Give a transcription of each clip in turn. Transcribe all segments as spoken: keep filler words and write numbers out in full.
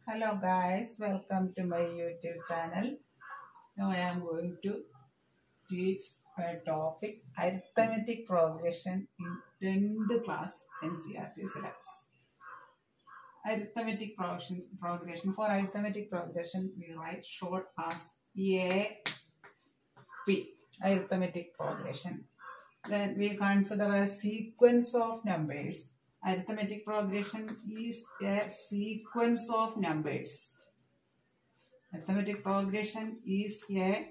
Hello guys, welcome to my YouTube channel. Now I am going to teach a topic arithmetic progression in tenth class N C E R T syllabus. Arithmetic progression, progression for arithmetic progression we write short as A P, arithmetic progression. Then we consider a sequence of numbers. Arithmetic progression is a sequence of numbers. Arithmetic progression is a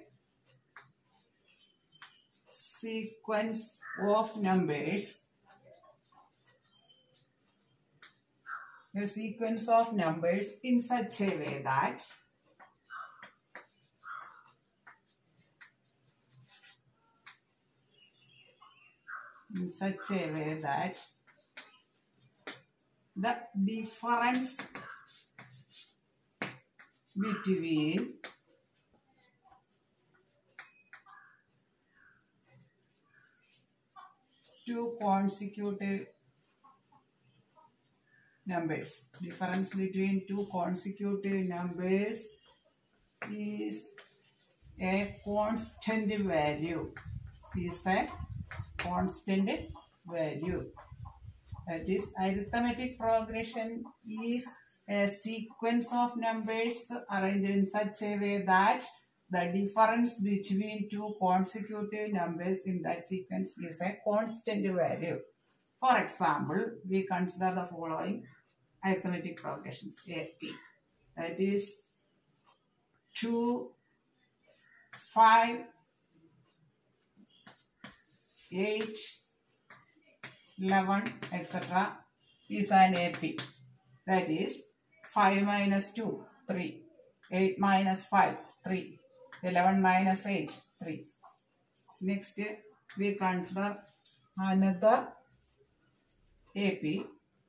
sequence of numbers. A sequence of numbers in such a way that in such a way that the difference between two consecutive numbers, difference between two consecutive numbers is a constant value, is a constant value. That is, arithmetic progression is a sequence of numbers arranged in such a way that the difference between two consecutive numbers in that sequence is a constant value. For example, we consider the following arithmetic progressions A P. That is two, five, eight, eleven, et cetera is an A P. That is five minus two, three. eight minus five, three. eleven minus eight, three. Next, we consider another A P.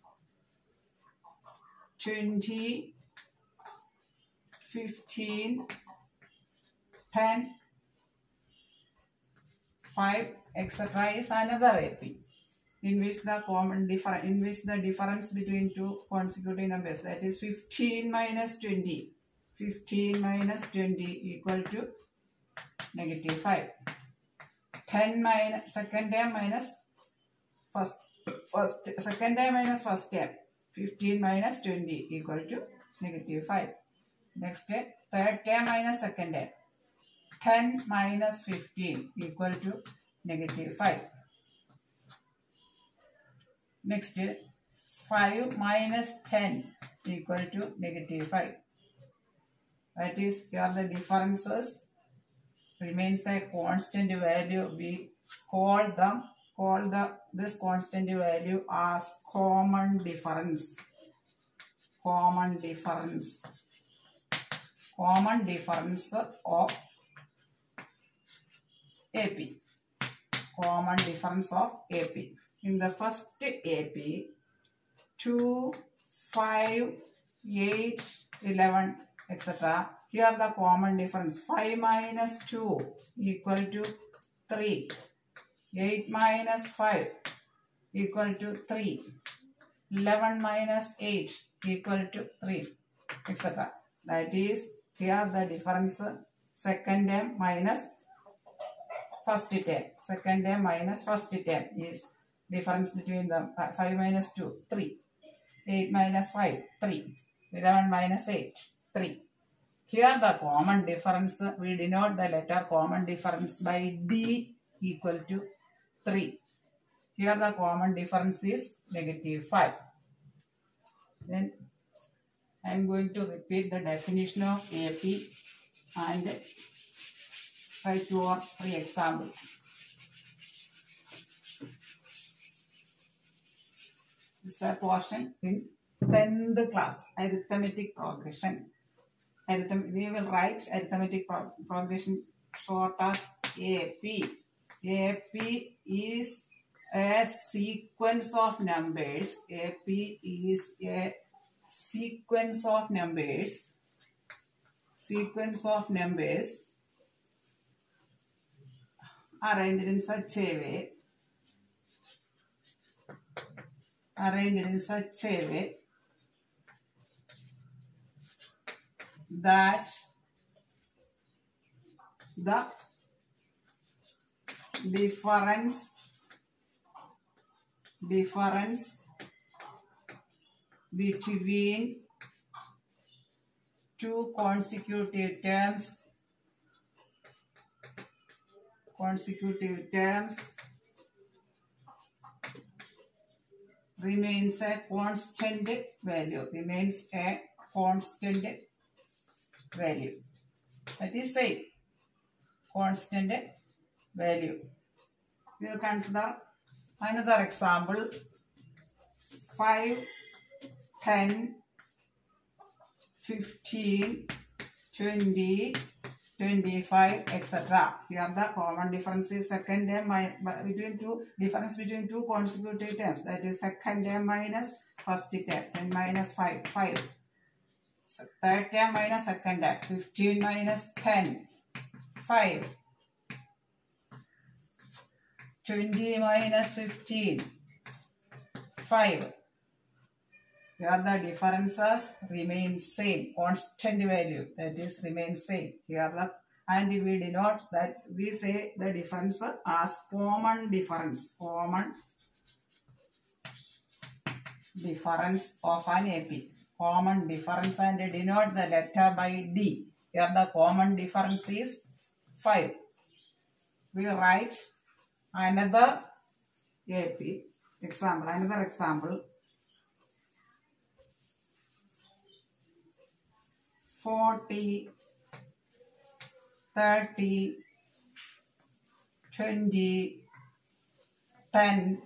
twenty, fifteen, ten, five, et cetera is another A P. In which the common difference, in which the difference between two consecutive numbers, that is fifteen minus twenty, fifteen minus twenty equal to negative five. ten minus second term minus first, first second term minus first term, fifteen minus twenty equal to negative five. Next, third term minus second term, ten minus fifteen equal to negative five. Next, five minus ten equal to negative five. That is, here the differences remains a constant value. We call them, call the this constant value as common difference. Common difference. Common difference of A P. Common difference of A P. In the first A P, two, five, eight, eleven, et cetera. Here the common difference, five minus two equal to three. eight minus five equal to three. eleven minus eight equal to three, et cetera. That is, here the difference, second term minus first term. Second term minus first term is difference between the five minus two, three. eight minus five, three. eleven minus eight, three. Here the common difference, we denote the letter common difference by D equal to three. Here the common difference is negative five. Then I am going to repeat the definition of A P and try two or three examples. This is a portion in tenth class, arithmetic progression. Arithmet we will write arithmetic pro progression short as A P. A P is a sequence of numbers. A P is a sequence of numbers. Sequence of numbers arranged in such a way arranged in such a way that the difference difference between two consecutive terms consecutive terms remains a constant value remains a constant value. That is same constant value. We will consider another example. five, ten, fifteen, twenty, twenty-five, et cetera. Here the common difference is second term between two difference between two consecutive terms. That is second term minus first term. ten minus five, five. Third term minus second term. fifteen minus ten, five. twenty minus fifteen, five. Here the differences remain same, constant value, that is remain same. Here the and we denote that we say the difference as common difference, common difference of an A P, common difference, and denote the letter by D. Here the common difference is five. We write another A P example, another example. forty, thirty, twenty, ten,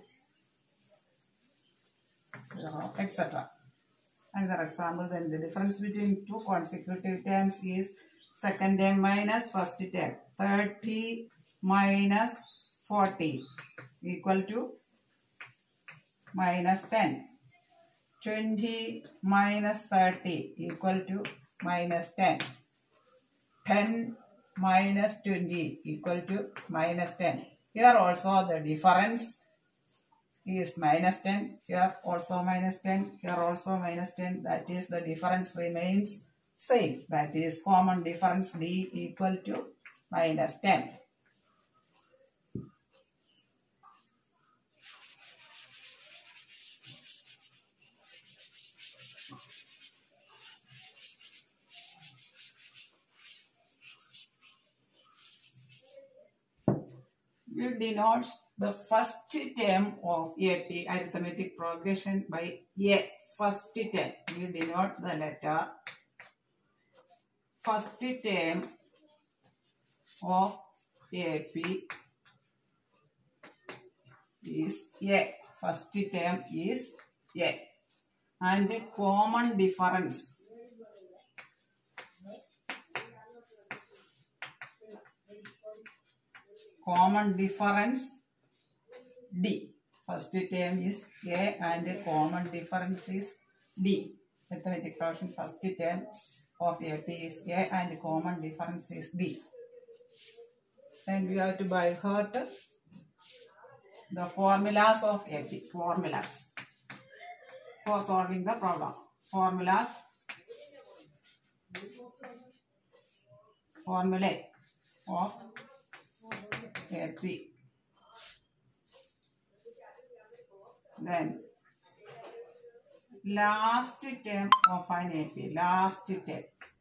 et cetera. Another example, then the difference between two consecutive terms is second term minus first term. thirty minus forty equal to minus ten. twenty minus thirty equal to minus ten. ten minus twenty equal to minus ten. Here also the difference is minus ten. Here also minus ten. Here also minus ten. That is the difference remains same. That is common difference D equal to minus ten. We denote the first term of A P, arithmetic progression, by A. First term. We denote the letter first term of A P is A. First term is A. And common difference. Common difference D. First term is A and common difference is D. Arithmetic progression first term of A P is A and common difference is D. Then we have to by heart the formulas of A P. Formulas for solving the problem. Formulas. Formulae of A P. Then last term of an A P. Last term.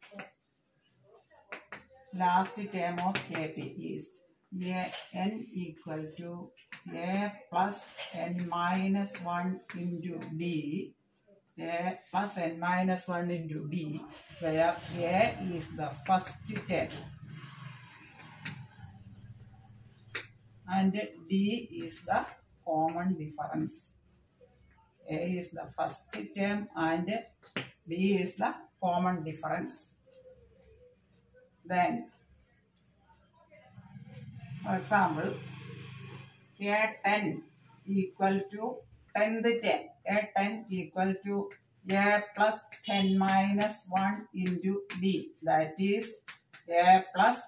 Last term of A P is A n equal to A plus n minus one into D. A plus n minus one into D, where A is the first term and D is the common difference. A is the first term and D is the common difference. Then, for example, A ten equal to tenth term. A ten equal to A plus ten minus one into D. That is A plus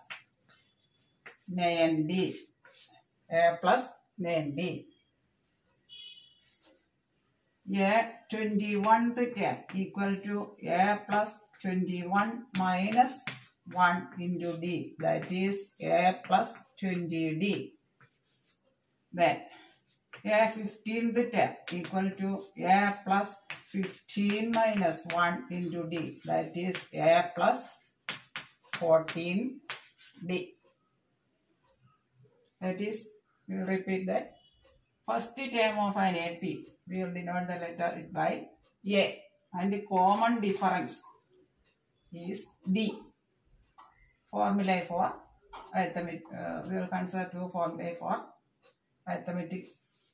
nine D. A plus nine D. A twenty-first term equal to A plus twenty-one minus one into D. That is A plus twenty D. Then A fifteenth term equal to A plus fifteen minus one into D. That is A plus fourteen D. That is, we will repeat that. First term of an A P, we will denote the letter by A, and the common difference is D. Formula for arithmetic, uh, we will consider two formulae for arithmetic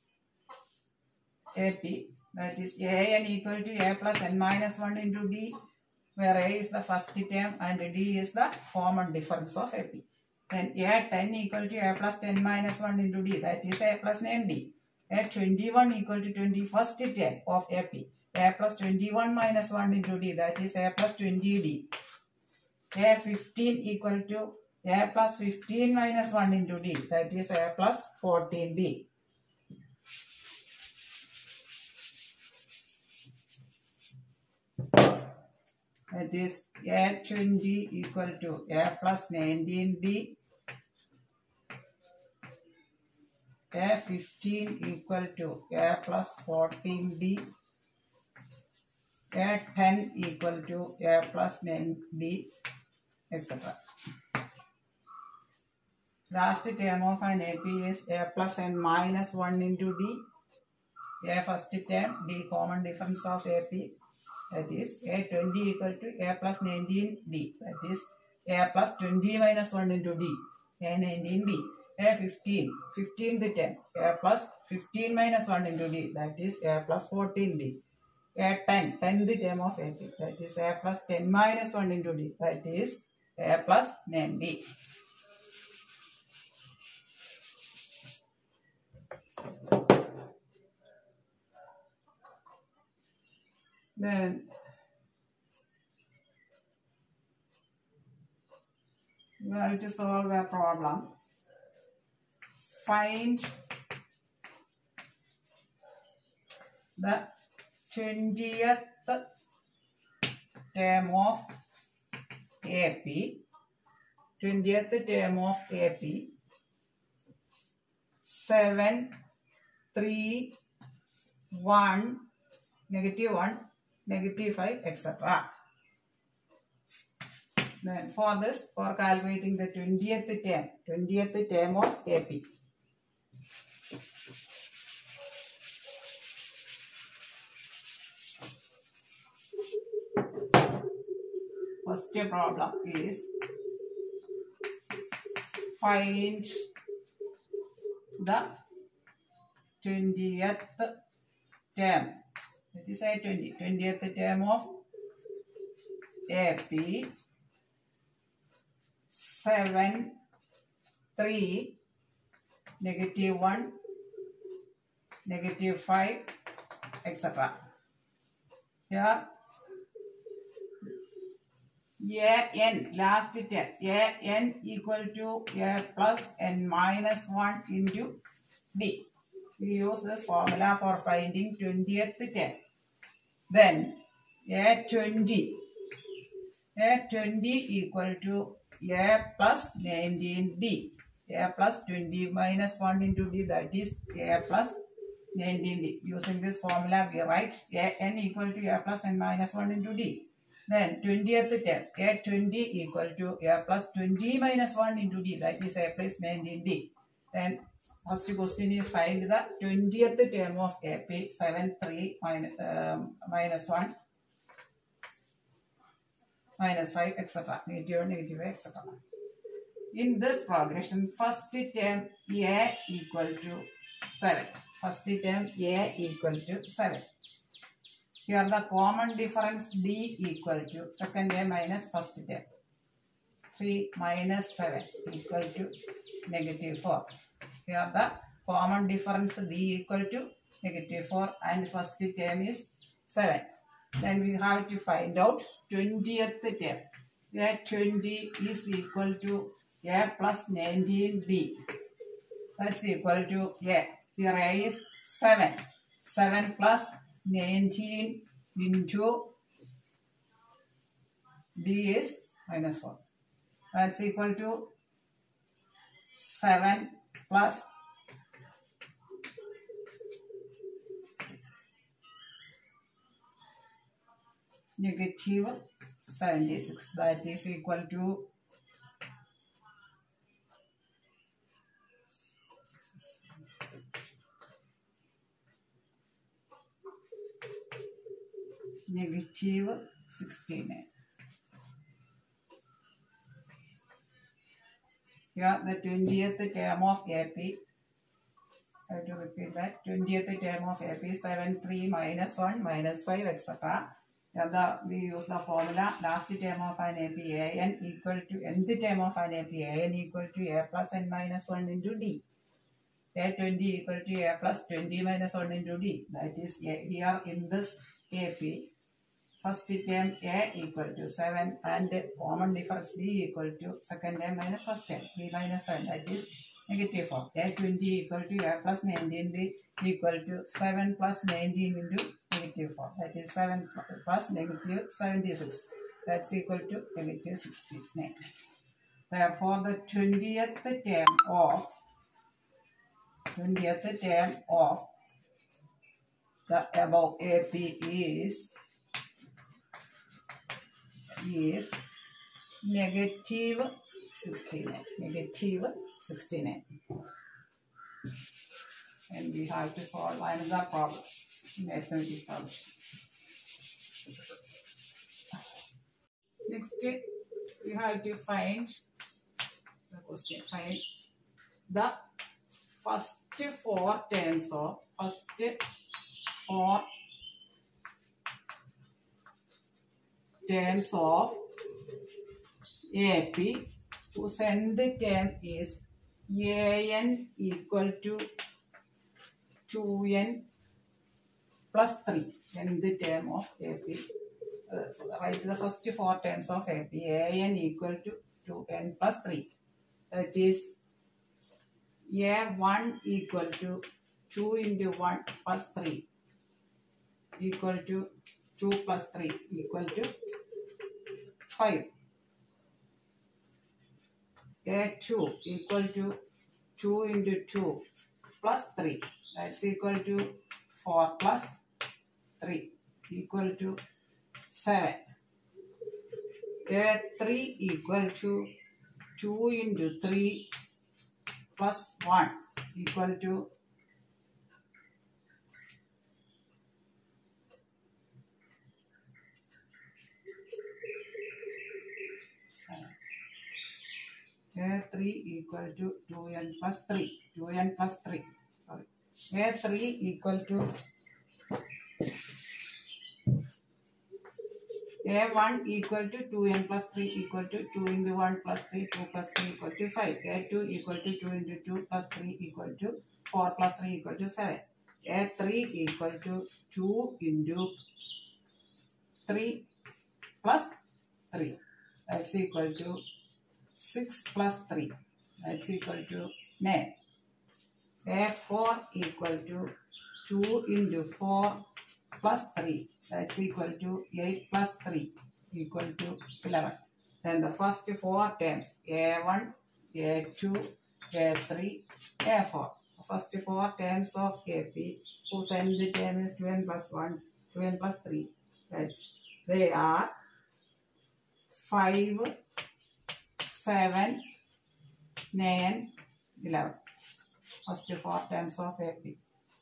A P, that is A n equal to A plus n minus one into D, where A is the first term and D is the common difference of A P. Then A ten equal to A plus ten minus one into D, that is A plus nine D. A twenty-one equal to twenty-first term of A P, A plus twenty-one minus one into D, that is A plus twenty D. A fifteen equal to A plus fifteen minus one into D, that is A plus fourteen D. That is A twenty equal to A plus nineteen D. A fifteen equal to A plus fourteen D. A ten equal to A plus nine D, et cetera. Last term of an A P is A plus n minus one into D. A first term, D common difference of A P. That is A twenty equal to A plus nineteen D. That is A plus twenty minus one into D. A nineteen D. A fifteen, fifteenth term, A plus fifteen minus one into D, that is A plus fourteen D. A ten, tenth term of A P, that is A plus ten minus one into D, that is A plus nine D. Then we have to solve a problem. Find the twentieth term of A P, twentieth term of A P, seven, three, one, negative one, negative five, et cetera. Then for this, for calculating the twentieth term, twentieth term of A P. First problem is find the twentieth term. That is a twenty, twentieth term of A P. seven, three, negative one, negative five, et cetera. Here, A n, last term, A n equal to A plus n minus one into D. We use this formula for finding twentieth term. Then, A twenty, A twenty equal to A plus nineteen D. A plus twenty minus one into D, that is A plus nineteen D. Using this formula, we write A n equal to A plus n minus one into D. Then twentieth term, A twenty equal to A plus twenty minus one into D, that is A plus nineteen D. Then first question is find the twentieth term of A P, seven, three, minus, um, minus one, minus five, et cetera. Negative, negative, et cetera. In this progression, first term A equal to seven. First term A equal to seven. Here the common difference D equal to second term minus first term. three minus seven equal to negative four. Here the common difference D equal to negative four and first term is seven. Then we have to find out twentieth term. A twenty is equal to A plus nineteen D. That's equal to A. Here A is seven. seven plus nineteen into D is minus four. That's equal to seven plus negative seventy-six. That is equal to negative sixty-nine. Here the twentieth term of A P, I have to repeat that, twentieth term of A P, seven, three, minus one, minus five, et cetera. Here the, we use the formula, last term of an A P, A n equal to, nth term of an A P, A n equal to A plus n minus one into D. A twenty equal to A plus twenty minus one into D. That is A, here in this A P, first term A equal to seven and common difference D equal to second term minus first term, three minus seven, that is negative four. A twenty equal to A plus nineteen D equal to seven plus nineteen into negative four, that is seven plus negative seventy-six, that's equal to negative sixty-nine. Therefore, the twentieth term of twentieth term of the above A P is is negative sixty-nine. Negative sixty-nine. And we have to solve another problem. Mathematical problem. Next, we have to find the question. Find the first four terms of first four terms of A P whose nth term is A n equal to two n plus three. Nth term of A P. Uh, write the first four terms of A P. A n equal to two n plus three. That is A one equal to two into one plus three equal to two plus three equal to five. A two equal to two into two plus three, that's equal to four plus three equal to seven. A three equal to two into three plus one equal to A three equal to two n plus three. two n plus three. Sorry. A three equal to A one equal to two n plus three equal to two into one plus three, two plus three equal to five. A two equal to two into two plus three equal to four plus three equal to seven. A three equal to two into three plus three. That's equal to six plus three, that's equal to nine. A four equal to two into four plus three, that's equal to eight plus three equal to eleven. Then the first four terms A one, A two, A three, A four. The first four terms of A P whose nth term is two n plus one, two n plus three, that's they are five, seven, nine, eleven. First four terms of A P.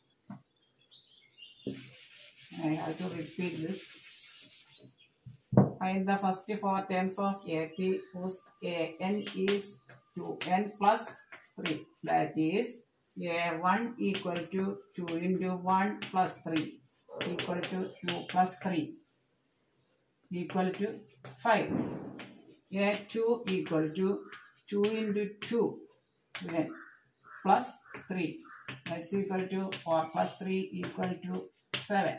I have to repeat this. Find the first four terms of A P whose A n is two n plus three. That is A one equal to two into one plus three equal to two plus three equal to five. A two equal to two into two plus three, that's equal to four plus three equal to seven.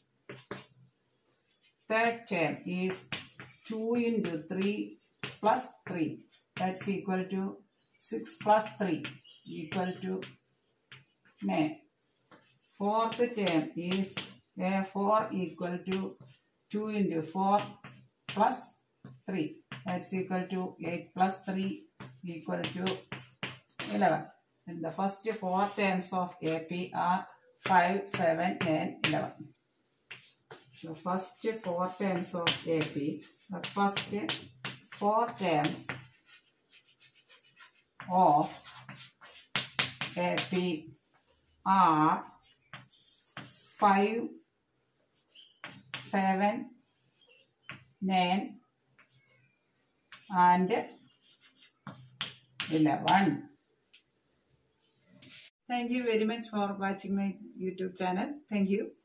Third term is two into three plus three, that's equal to six plus three equal to nine. Fourth term is A four equal to two into four plus three. That's equal to eight plus three equal to eleven. And the first four terms of A P are five, seven, nine, eleven. The first four terms of A P, the first four terms of A P are five, seven, nine, and eleven. Thank you very much for watching my YouTube channel. Thank you.